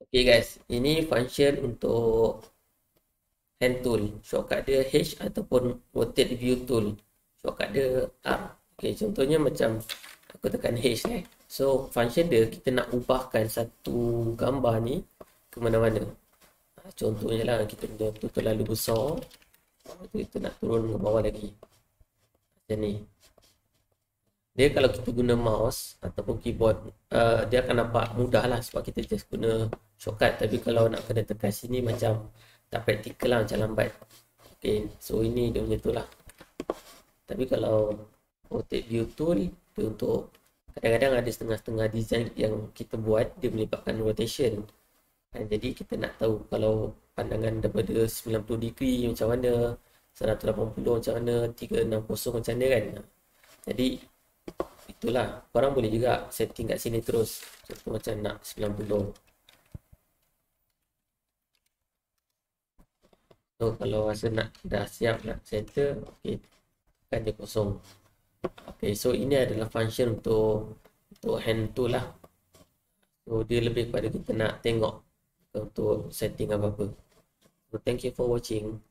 Okay guys, ini function untuk hand tool. Shortcut dia H ataupun rotate view tool. Shortcut dia R. Okay, contohnya macam aku tekan H So, function dia kita nak ubahkan satu gambar ni ke mana-mana. Contohnya lah kita punya tu terlalu besar. Kita nak turun ke bawah lagi. Macam ni. Dia kalau kita guna mouse ataupun keyboard, dia akan nampak mudah lah sebab kita just guna shortcut. Tapi kalau nak kena tekan sini macam tak praktikal lah, macam lambat. Okay, so ini dia punya tu lah. Tapi kalau rotate view tool, dia untuk kadang-kadang ada setengah-setengah design yang kita buat, dia menyebabkan rotation. Jadi kita nak tahu kalau pandangan daripada 90 degree macam mana, 180 macam mana, 360 macam mana kan. Jadi itulah, korang boleh juga setting kat sini terus. Contoh macam nak 90. So kalau rasa nak dah siap nak center, okay, kan dia kosong. Okay, so ini adalah function untuk hand tool lah. So dia lebih pada kita nak tengok untuk setting apa-apa. So thank you for watching.